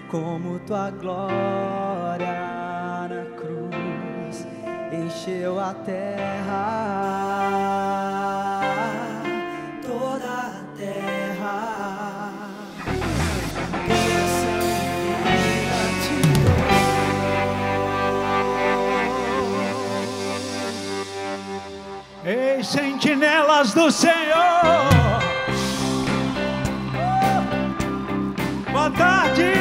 como tua glória na cruz encheu a terra, toda a terra. Coração de gratidão. Ei, sentinelas do Senhor, boa tarde.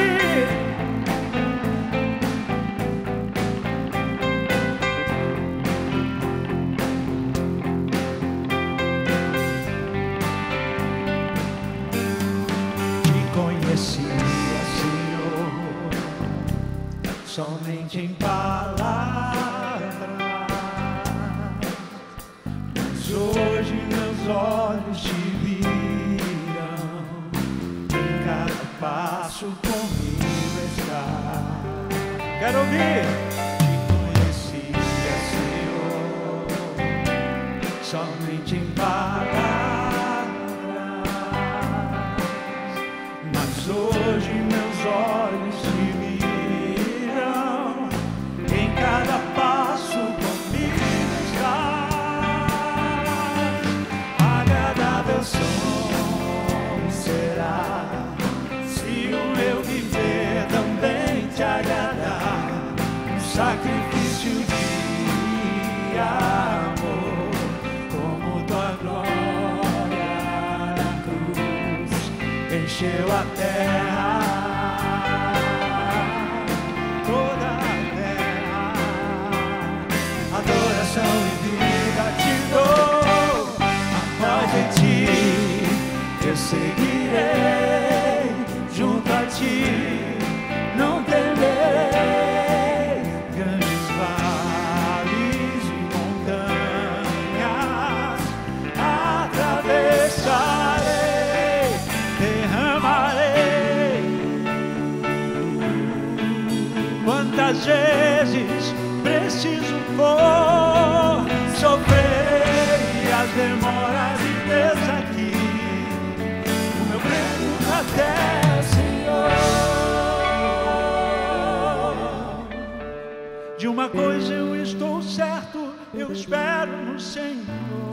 Somente em palavras, mas hoje meus olhos te viram, em cada passo comigo está. Quero ouvir. Te conhecia, Senhor, somente em palavras, mas hoje meus olhos te viram. Cada passo comigo está. Agradável som será, se o meu viver também te agradar. Um sacrifício de amor, como tua glória na cruz encheu a terra. Adoração e vida te dou, após de ti eu seguirei, junto a ti não temerei, grandes vales e montanhas atravessarei, derramarei. Quantas vezes preciso for, sofrerei as demoras de Deus aqui, o meu prêmio até, Senhor. De uma coisa eu estou certo, eu espero no Senhor.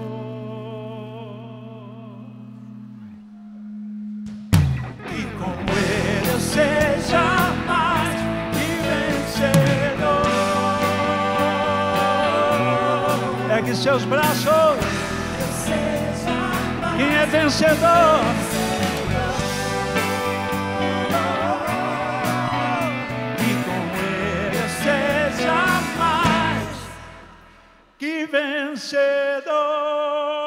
E com Ele eu seja mais que vencedor. Ergue seus braços. Quem é vencedor? E com Ele seja mais que vencedor.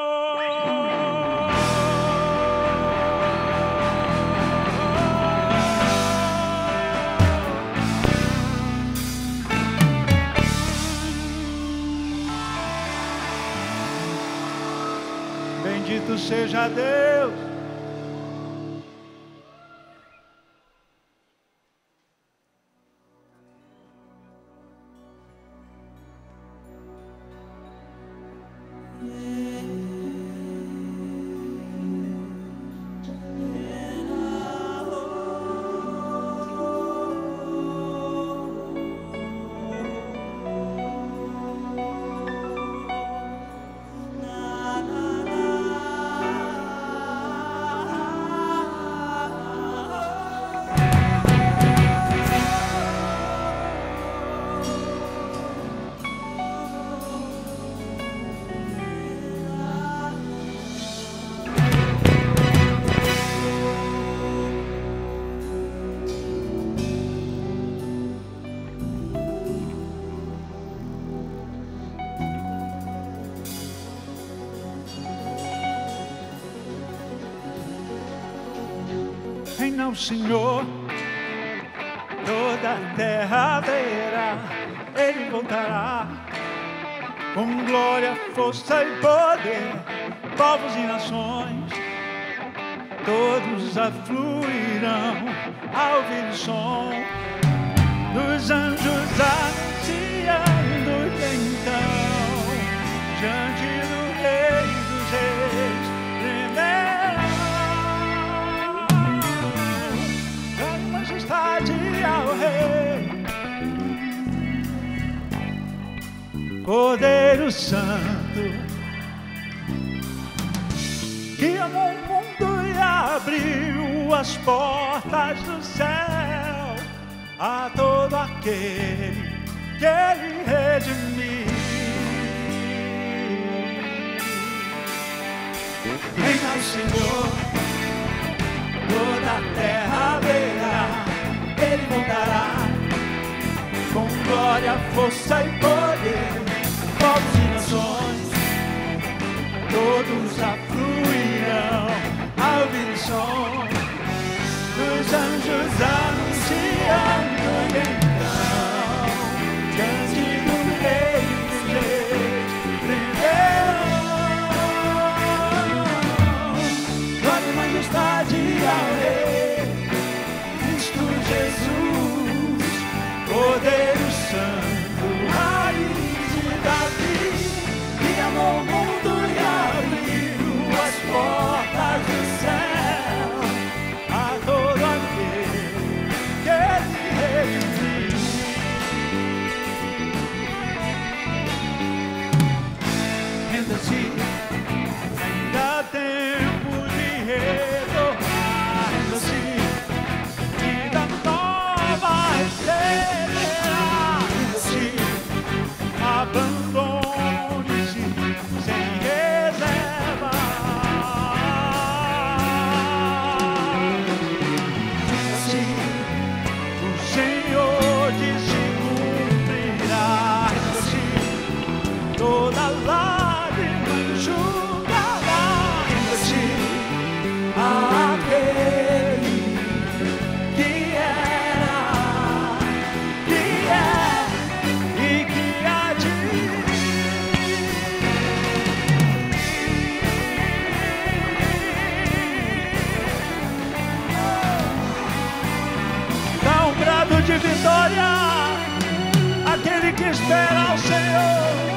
Bendito seja Deus. Reina o Senhor, toda a terra verá, Ele voltará com glória, força e poder, povos e nações, todos afluirão ao ouvir o som dos anjos anunciando então, diante do Rei dos Reis, tremerão, grande majestade Cordeiro Santo, que amou o mundo e abriu as portas do céu a todo aquele que Ele redimiu. Reina o Senhor, toda a terra verá, Ele voltará com glória, força e poder. Povos e nações, todos afluirão ao ouvir o som dos anjos anunciando. E então, diante do Rei dos Reis, prenderão glória e majestade ao Rei Cristo Jesus, Cordeiro Santo, raiz de Davi, que amou o mundo e abriu as portas do céu a todo aquele que Ele redimiu. Renda-se, ainda há tempo de retornar. Renda-se, vida nova receberá. Renda-se, abandone-se sem reserva. Renda-se, o Senhor disse cumprirá. Renda-se, toda lágrima enxugará. Renda-se, aquele que era, que é e que há de vir. Dá um brado de vitória aquele que espera ao Senhor.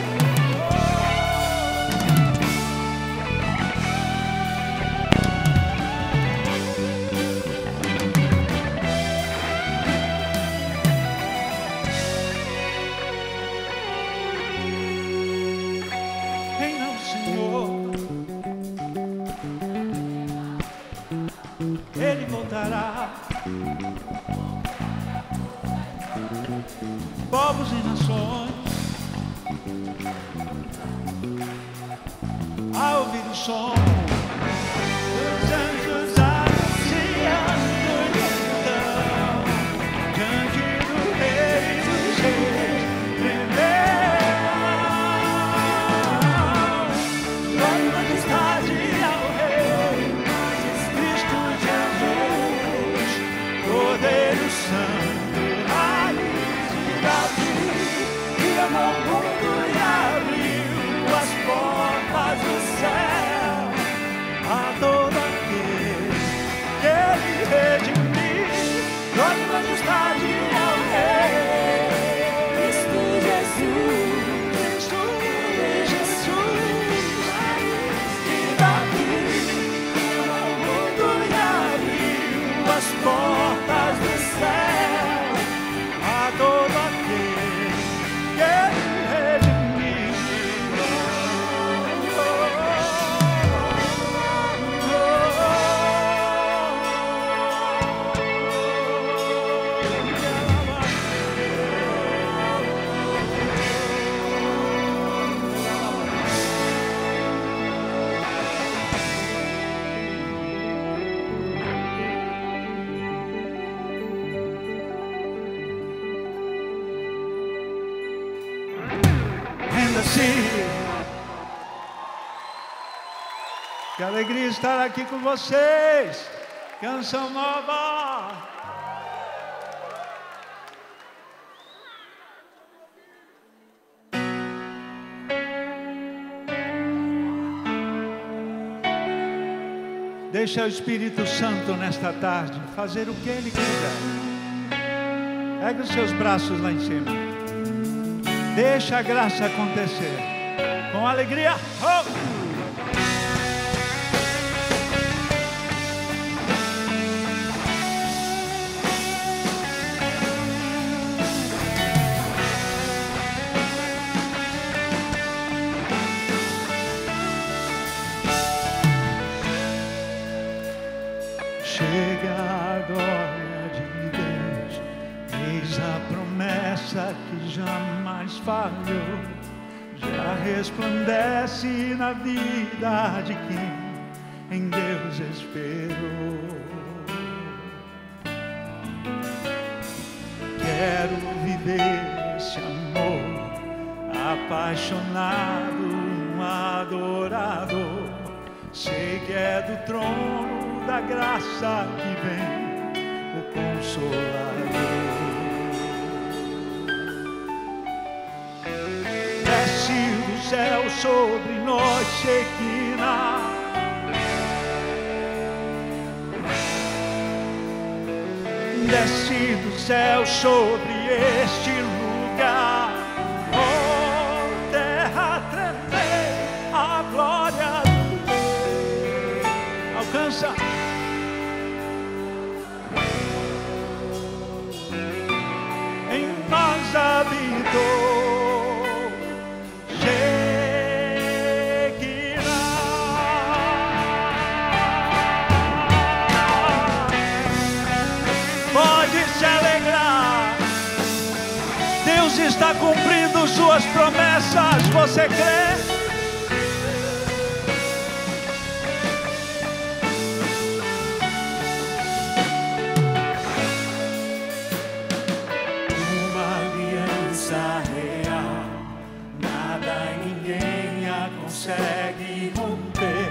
Reina o Senhor, Ele voltará. Povos e nações, a ouvir o som dos anjos anunciando. Então, diante do Rei dos Reis, tremerão glória e majestade ao Rei Cristo Jesus, Cordeiro Santo, raiz de Davi, que amou o mundo e abriu as portas do céu a todo aquele que Ele redimiu. Glória e majestade ao Rei Cristo Jesus, Cristo Jesus, raiz de Davi, que amou o mundo e abriu as portas do céu a todo aquele que Ele redimiu. Renda-se. Que alegria estar aqui com vocês. Canção nova. Deixa o Espírito Santo nesta tarde fazer o que Ele quiser. Pega os seus braços lá em cima. Deixa a graça acontecer. Com alegria. Oh! chega a glória de Deus, eis a promessa que jamais falhou, já resplandece na vida de quem em Deus esperou. Quero viver esse amor, apaixonado, um adorador. Sei que é do trono da graça que vem o Consolador. Desce do céu sobre nós, Shekinah. Desce do céu sobre este lugar. Oh, terra tremei, a glória do Rei alcança. Em nós habitou está cumprindo suas promessas. Você crê? Uma aliança real, nada e ninguém a consegue romper.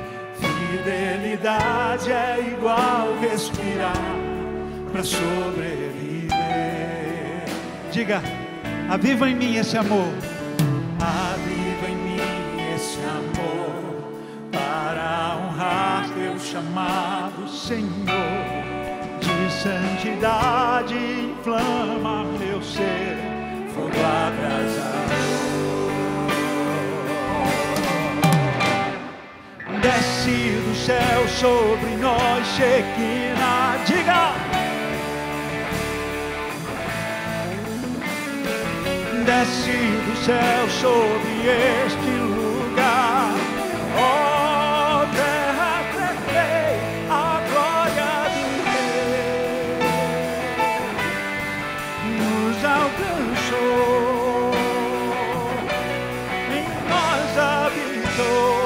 Fidelidade é igual respirar para sobreviver. Diga: aviva em mim esse amor. Aviva em mim esse amor, para honrar teu chamado, Senhor. De santidade inflama meu ser, fogo abrasador. Desce do céu sobre nós, Shekinah. Diga: desce do céu sobre este lugar. Oh, terra tremei, a glória do Rei nos alcançou, em nós habitou.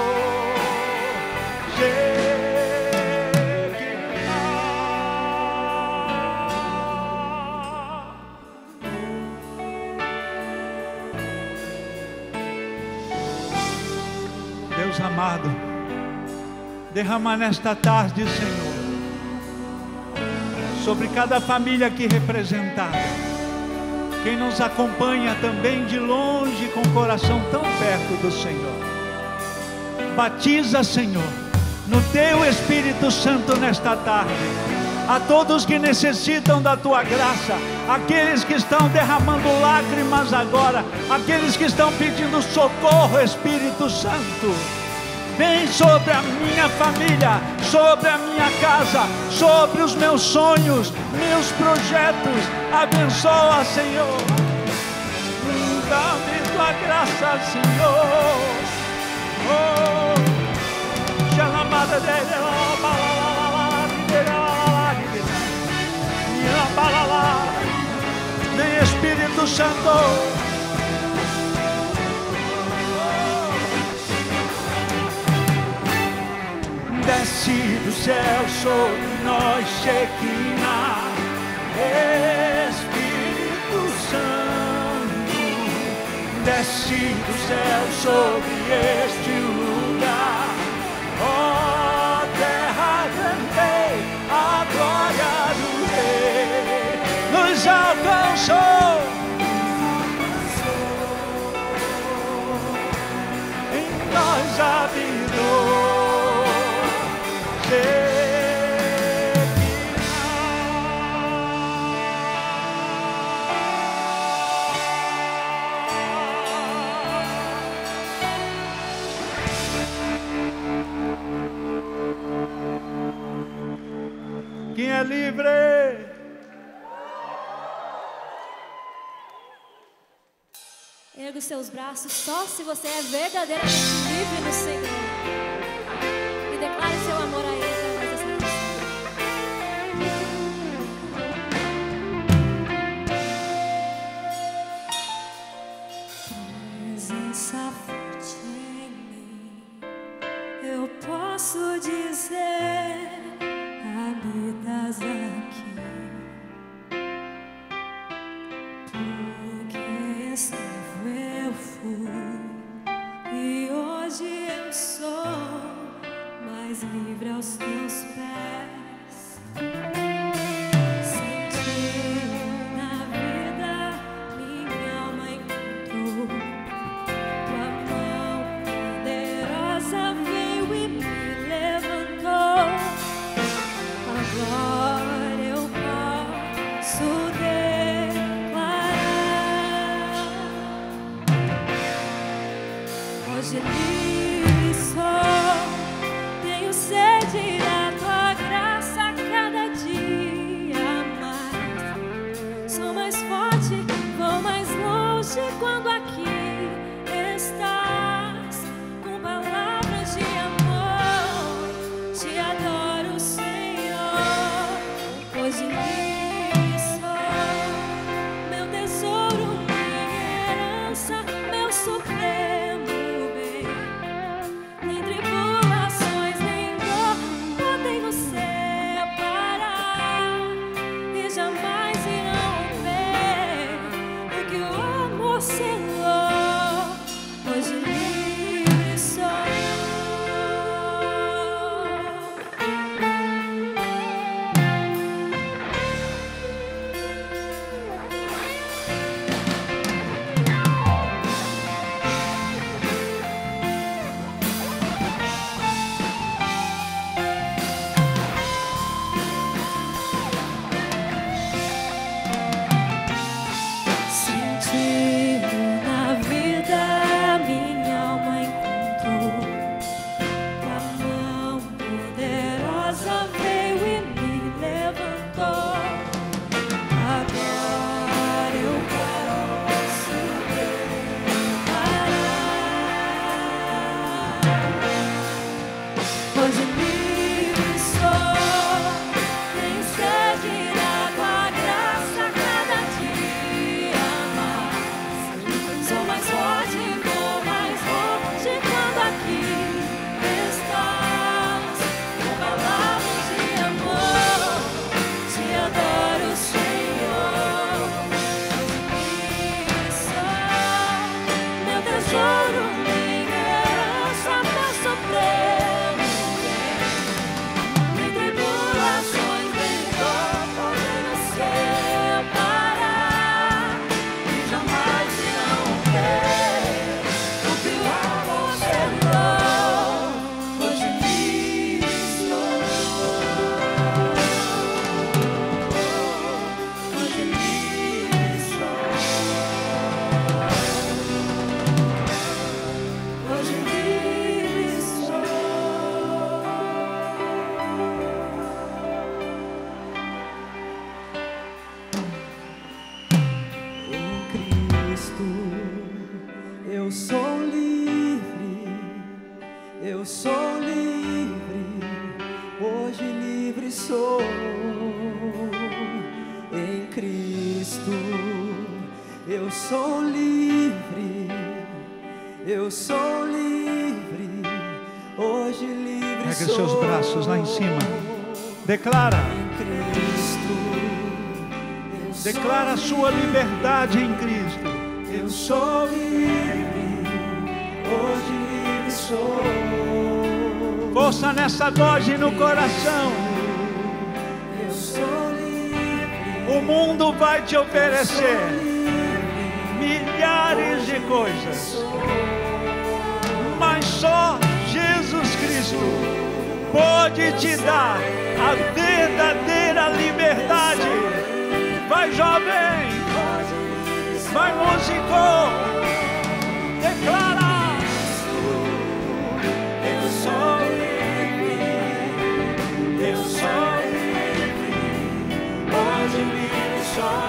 Deus amado, derrama nesta tarde, Senhor, sobre cada família aqui representada, quem nos acompanha também de longe com o coração tão perto do Senhor. Batiza, Senhor, no Teu Espírito Santo nesta tarde, a todos que necessitam da Tua graça, aqueles que estão derramando lágrimas agora, aqueles que estão pedindo socorro, Espírito Santo. Vem sobre a minha família, sobre a minha casa, sobre os meus sonhos, meus projetos. Abençoa, Senhor. Dá-me tua graça, Senhor. Oh, chamada dele, vem, Espírito Santo. Desce do céu sobre nós, Shekinah, Espírito Santo. Desce do céu sobre este lugar. Oh, terra tremei, a glória do Rei nos alcançou. Em nós habitou. Quem é livre? Erga os seus braços só se você é verdadeiramente livre no Senhor. E declare seu amor a Ele através dessa canção. sou. Em Cristo eu sou livre, eu sou livre, hoje livre Pega sou. seus braços lá em cima. Declara. Em Cristo eu Declara a sua liberdade em Cristo. Eu sou livre, hoje livre sou. Força nessa voz e no coração. Eu sou livre. O mundo vai te oferecer milhares de coisas, mas só Jesus Cristo pode te dar a verdadeira liberdade. Vai, jovem, vai, músico, declara. Eu sou livre, eu sou livre, hoje livre sou.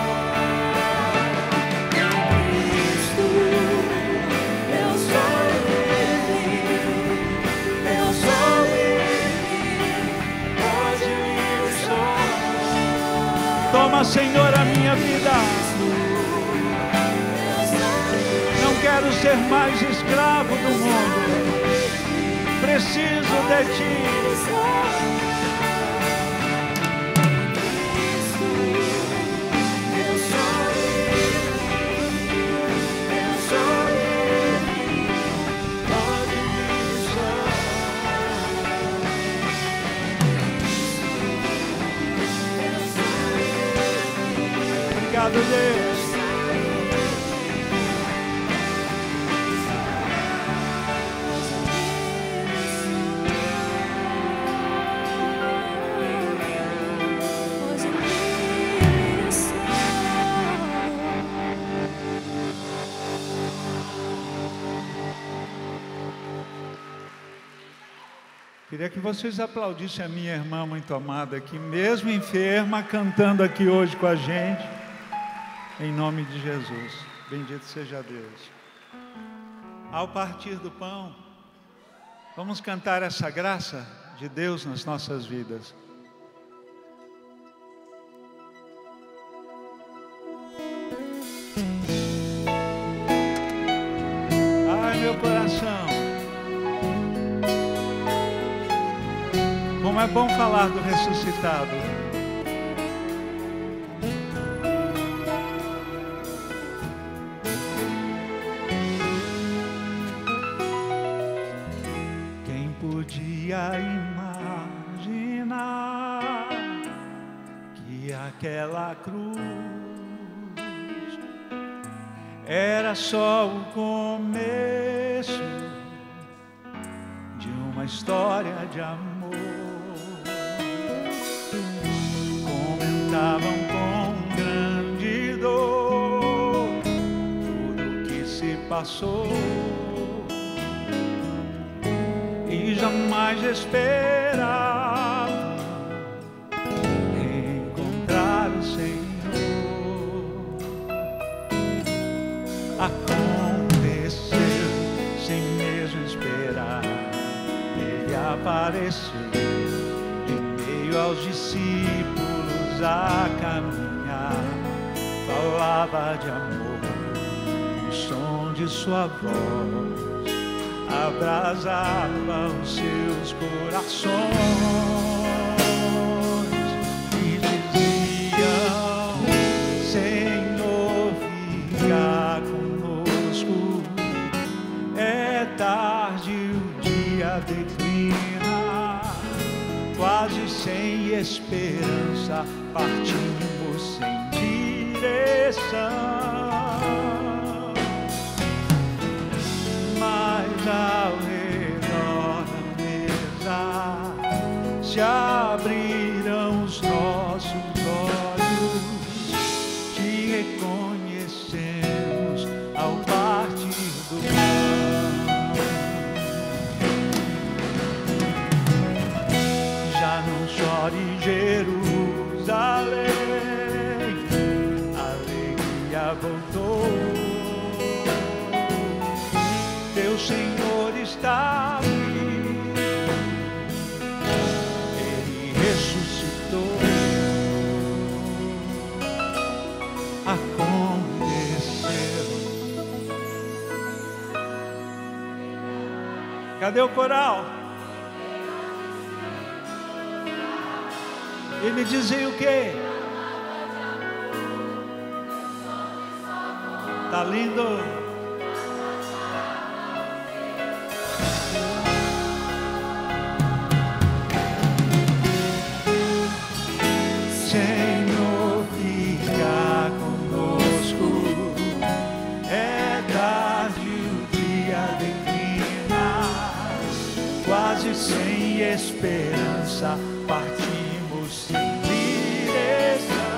Cristo, eu sou livre, eu sou livre, hoje livre sou. Toma, Senhor, a minha vida. Não quero ser mais escravo do mundo. Preciso de ti. Eu sou livre, eu sou livre, hoje livre sou. Obrigado, Deus. Queria que vocês aplaudissem a minha irmã muito amada aqui, mesmo enferma, cantando aqui hoje com a gente, em nome de Jesus. Bendito seja Deus. Ao partir do pão, vamos cantar essa graça de Deus nas nossas vidas. Ai, meu coração. Como é bom falar do ressuscitado. Quem podia imaginar que aquela cruz era só o começo de uma história de amor? Comentavam com grande dor tudo que se passou e jamais esperavam encontrar o Senhor. Aconteceu sem mesmo esperar, Ele apareceu aos discípulos a caminhar, falava de amor, o som de sua voz abrasava os seus corações e diziam: Senhor, fica conosco, é tarde, o dia declina, quase sem esperança, partimos sem direção. Mas ao redor da mesa se abriram os nossos olhos, te reconhecemos ao partir do pão. Já não chore, Jerusalém, a alegria voltou. Teu Senhor está vivo, Ele ressuscitou. aconteceram. Cadê o coral? E me dizem o quê? Tá lindo? Senhor, fica conosco. É tarde, o dia declina, quase sem esperança, partimos sem direção.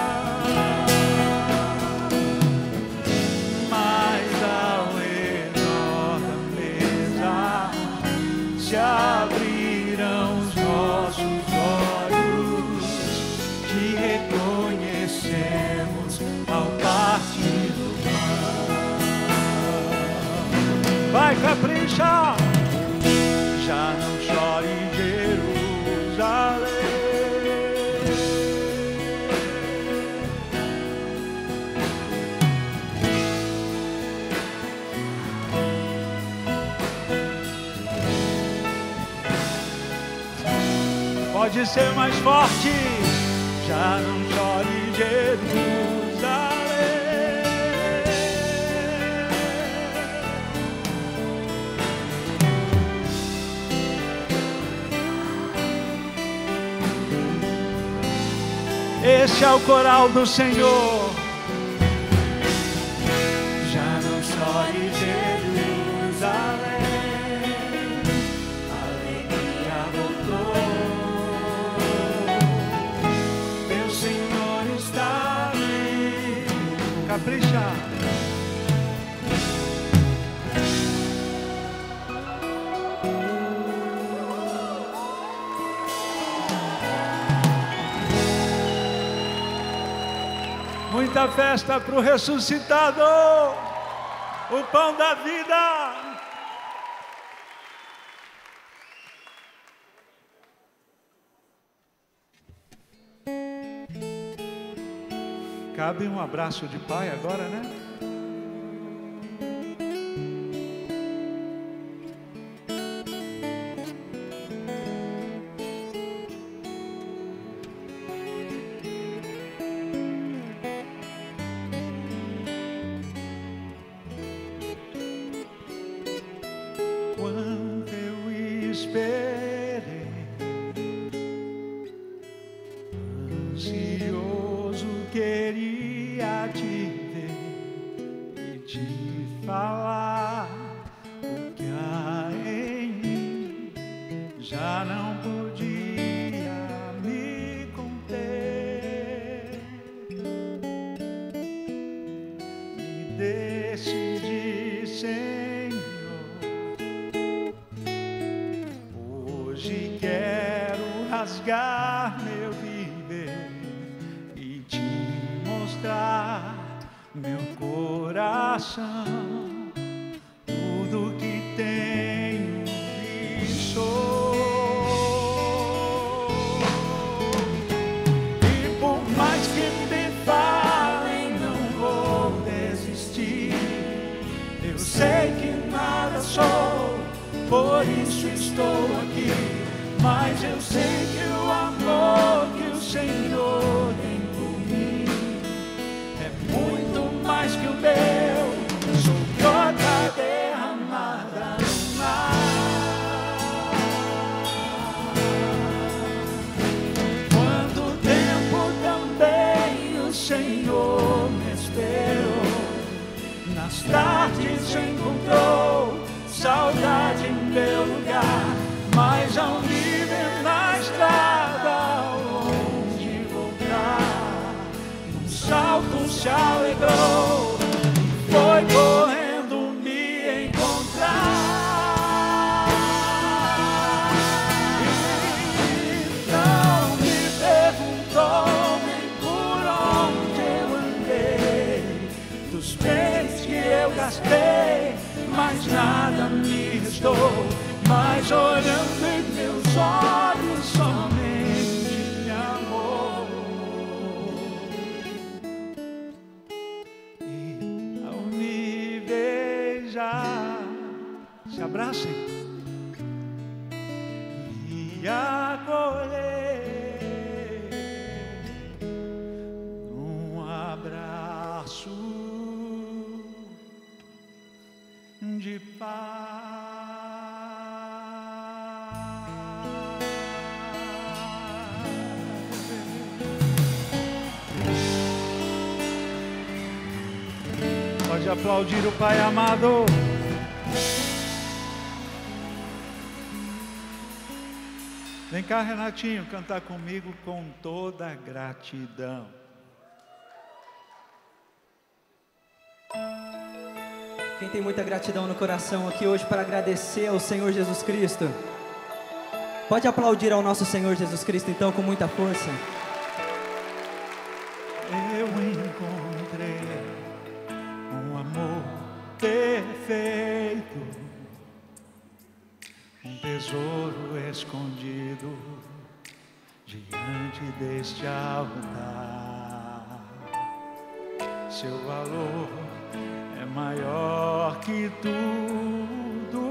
Mas ao redor da mesa se abrirão os nossos olhos, te reconhecemos ao partir do pão. Vai, capricha! Já não chore, Jerusalém. Pode ser mais forte. Já não chore, Jerusalém. Esse é o coral do Senhor. Já não chore, Jerusalém, a alegria voltou. Meu Senhor está ali. Capricha. Muita festa para o ressuscitado, o pão da vida. Cabe um abraço de pai agora, né? Quanto eu esperei, ansioso queria te ver e te falar o que há em mim. Já não podia me conter, me decidi, Senhor. Hoje quero rasgar meu viver e te mostrar meu coração, tudo que tenho e sou. E por mais que me falem, não vou desistir. Eu sei que nada sou, por isso estou aqui. Mas eu sei que o amor que o Senhor tem por mim é muito mais que o meu. Sou gota derramada no mar. Quanto tempo também o Senhor me esperou, nas tardes encontrou saudade em meu lugar. Mas ao me ver na estrada onde voltar, num salto se alegrou e foi correndo me encontrar. E não me perguntou nem por onde eu andei, dos bens que eu gastei, mas nada me restou. Mas olhando em meus olhos somente te amor. abracem e acolher num abraço de paz. Pode aplaudir o Pai amado. Vem cá, Renatinho, cantar comigo com toda a gratidão. Quem tem muita gratidão no coração aqui hoje para agradecer ao Senhor Jesus Cristo? Pode aplaudir ao nosso Senhor Jesus Cristo então com muita força. Eu encontrei um amor perfeito, um tesouro escondido diante deste altar. Seu valor é maior que tudo,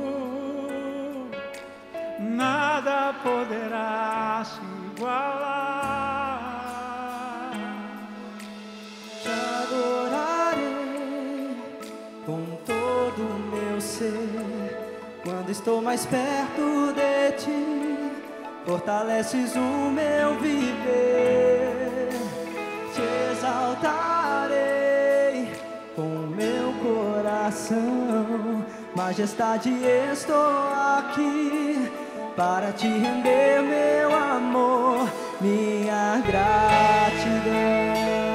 nada poderá se igualar. Te adorarei com todo o meu ser, quando estou mais perto de ti, fortaleces o meu viver. Te exaltarei com o meu coração, majestade, estou aqui para te render meu amor, minha gratidão.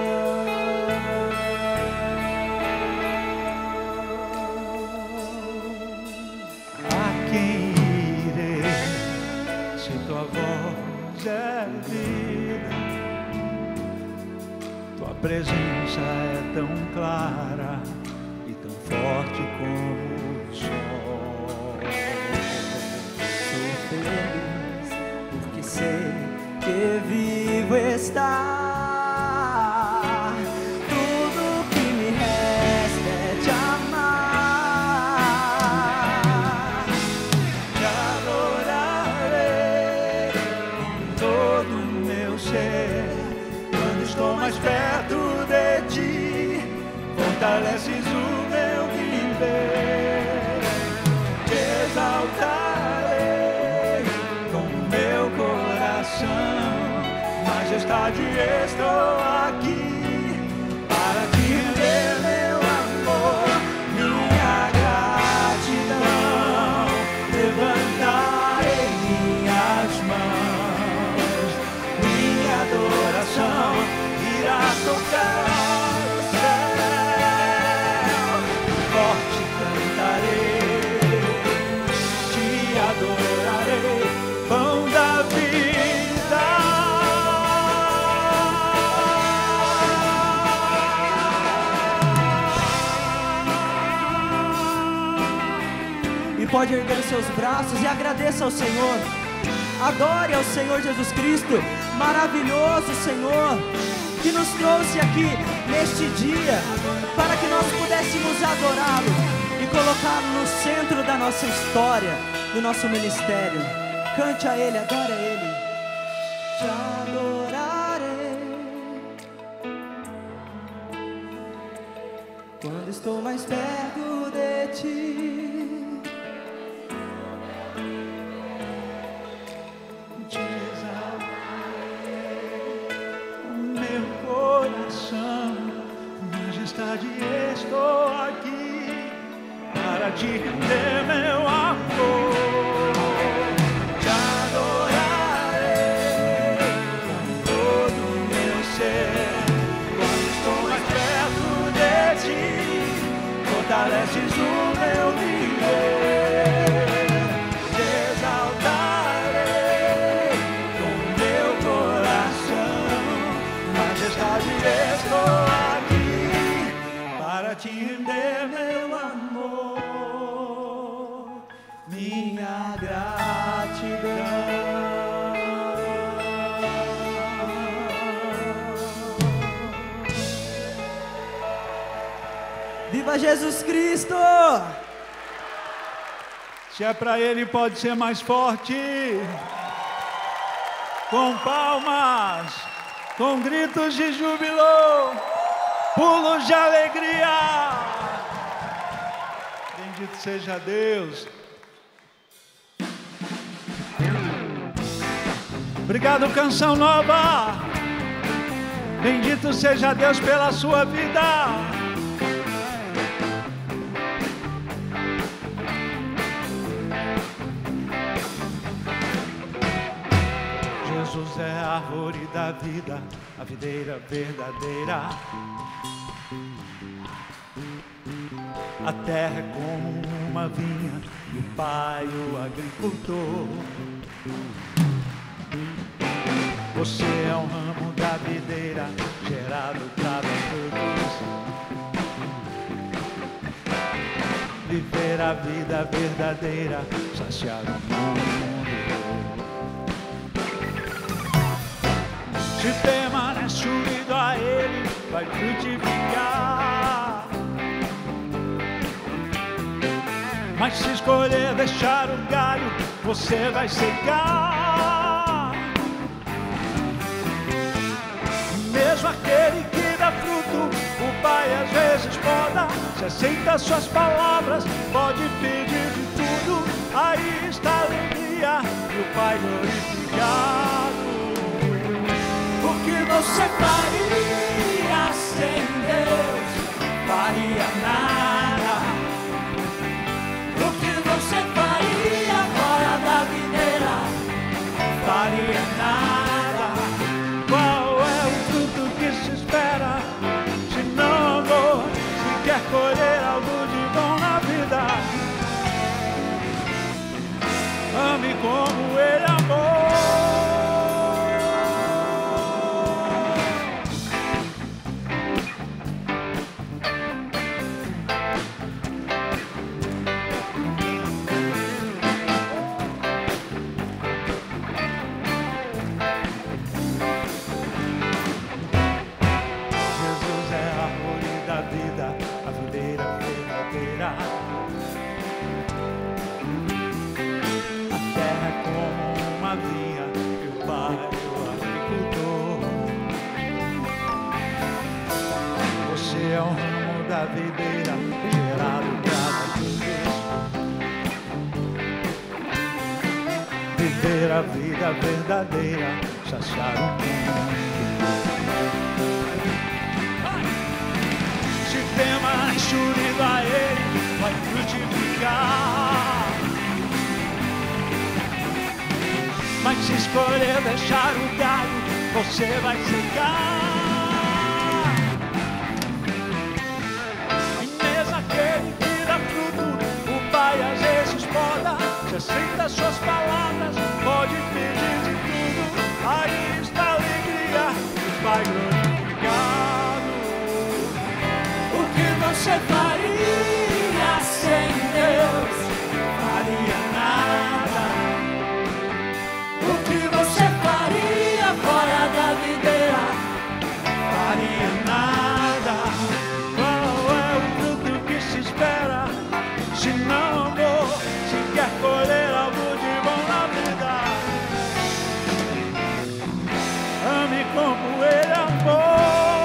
Tua voz é vida, tua presença é tão clara e tão forte como o sol. Sou feliz porque sei que vivo está. Tudo que me resta é te amar, Te adorarei com todo o meu ser, quando estou mais perto de ti, fortaleces o meu viver. Te exaltarei com o meu coração, majestade, estou aqui para te render meu amor, minha gratidão. Levantarei minhas mãos, minha adoração irá tocar o céu. Forte cantarei, te adorarei, pão da vida. e pode erguer os seus braços e agradeça ao Senhor. Adore ao Senhor Jesus Cristo, maravilhoso Senhor, que nos trouxe aqui neste dia para que nós pudéssemos adorá-lo e colocá-lo no centro da nossa história, do nosso ministério. Cante a Ele, adore a Ele. Te adorarei quando estou mais perto de ti. Te exaltarei com meu coração, majestade, estou aqui para te render meu amor. Te adorarei com todo o meu ser, quando estou mais perto de ti, fortaleces o meu viver. Te exaltarei com meu coração, majestade, estou aqui para te render meu amor, minha gratidão. Viva Jesus Cristo! Se é para Ele, pode ser mais forte. Com palmas, com gritos de júbilo, pulos de alegria. Bendito seja Deus. Obrigado, Canção Nova. Bendito seja Deus pela sua vida. Jesus é a árvore da vida, a videira verdadeira. A terra é como uma vinha e o Pai o agricultor. Você é um ramo da videira, gerado para dar frutos. Viver a vida verdadeira, saciar o mundo. Se permanece unido a Ele, vai frutificar. Mas se escolher deixar o galho, você vai secar. Mesmo aquele que dá fruto, o Pai às vezes poda. Se aceita suas palavras, pode pedir de tudo. Aí está a alegria e o Pai glorificado. O que você faria sem Deus? Faria nada. O que você faria fora da videira? Faria nada. Qual é o fruto que se espera? Se não amor, se quer colher algo de bom na vida, ame como Ele amou. É um ramo da videira, gerado cada vez. Viver a vida verdadeira, saciar o mundo. Se permanece unido a Ele, vai frutificar. Mas se escolher deixar o galho, você vai secar. Às vezes poda, se aceita suas palavras, pode pedir de tudo. Aí está a alegria, o Pai glorificado. O que você faria sem Deus? Faria nada. O que você faria fora da videira? Faria nada. Qual é o fruto que se espera? Se não amor, se quer colher algo de bom na vida, ame como Ele amou.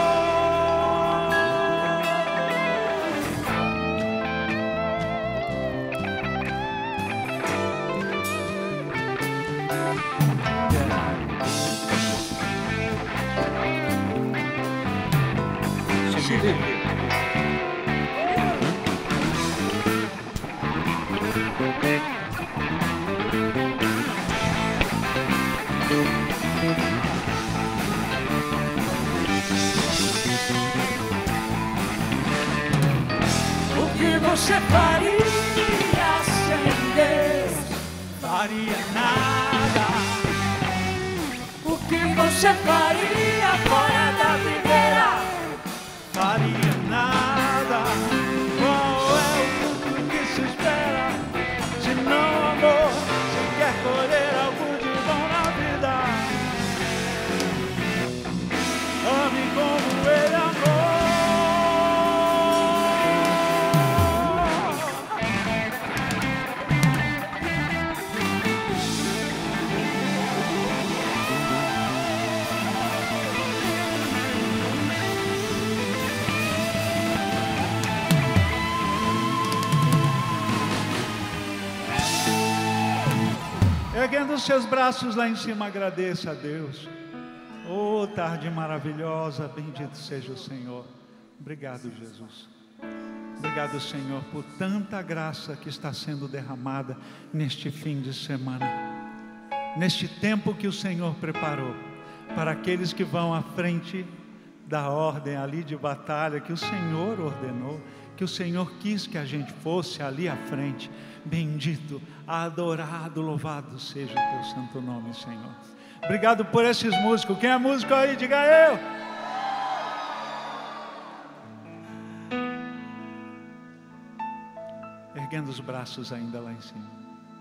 O que você faria sem Deus? Faria nada. O que você faria fora da videira? Faria nada. Qual é o fruto que se espera? Se não amor, se quer colher algo de bom na vida, ame como Ele amou. os seus braços lá em cima, agradeça a Deus. Oh, tarde maravilhosa, bendito seja o Senhor. Obrigado, Jesus. Obrigado, Senhor, por tanta graça que está sendo derramada neste fim de semana, neste tempo que o Senhor preparou para aqueles que vão à frente da ordem ali de batalha que o Senhor ordenou, que o Senhor quis que a gente fosse ali à frente. Bendito, adorado, louvado seja o teu santo nome, Senhor. Obrigado por esses músicos. Quem é músico aí, diga eu. Erguendo os braços ainda lá em cima.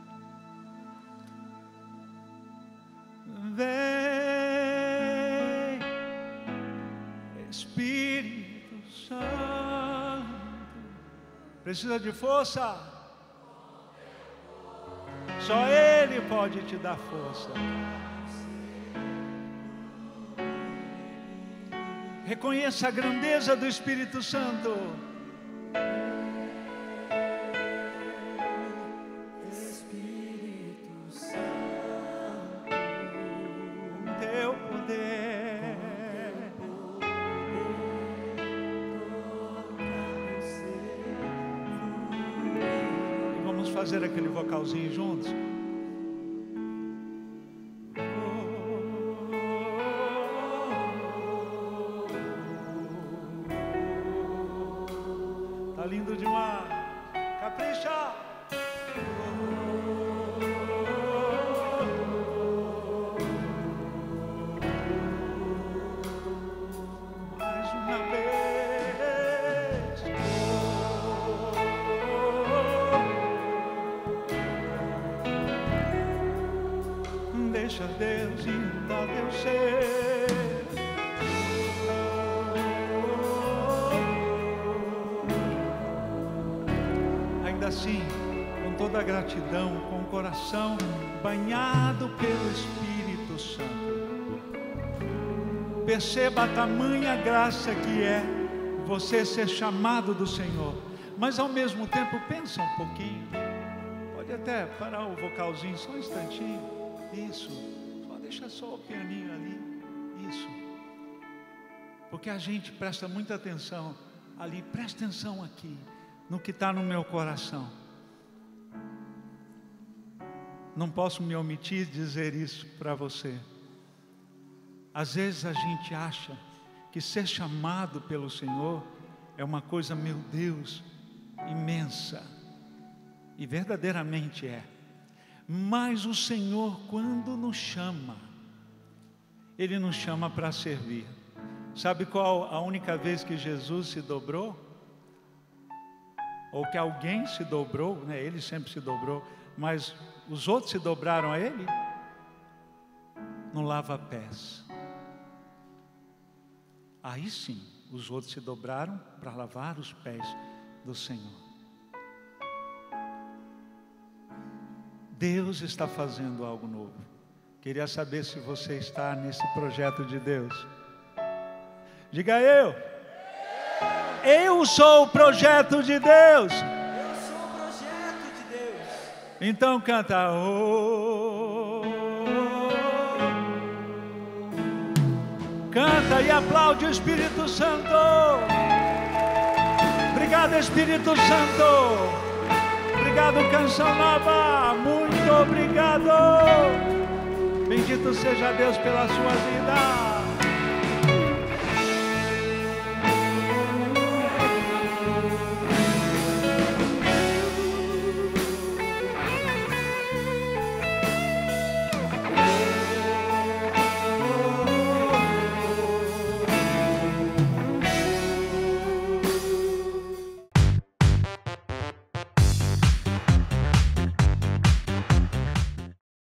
Vem, Espírito Santo. Precisa de força? Só Ele pode te dar força. Reconheça a grandeza do Espírito Santo. Espírito Santo, Teu poder. E vamos fazer aquele vocalzinho juntos. Tá lindo demais. Capricha. Mais uma vez. Deixa Deus inundar teu ser. Ainda assim, com toda a gratidão, com o coração banhado pelo Espírito Santo, perceba a tamanha graça que é você ser chamado do Senhor. Mas ao mesmo tempo, pensa um pouquinho. Pode até parar o vocalzinho só um instantinho. Isso, só deixa só o pianinho ali. Isso. Porque a gente presta muita atenção ali, presta atenção aqui no que está no meu coração. Não posso me omitir de dizer isso para você. Às vezes a gente acha que ser chamado pelo Senhor é uma coisa, meu Deus, imensa. E verdadeiramente é. Mas o Senhor, quando nos chama, Ele nos chama para servir. Sabe qual a única vez que Jesus se dobrou? Ou que alguém se dobrou, né? Ele sempre se dobrou, mas os outros se dobraram a Ele? No lava-pés. Aí sim, os outros se dobraram para lavar os pés do Senhor. Deus está fazendo algo novo. Queria saber se você está nesse projeto de Deus. Diga eu. Eu sou o projeto de Deus. Eu sou o projeto de Deus. Então canta. Oh. Canta e aplaude o Espírito Santo. Obrigado, Espírito Santo. Obrigado, Canção Nova. Muito obrigado. Bendito seja Deus pela sua vida.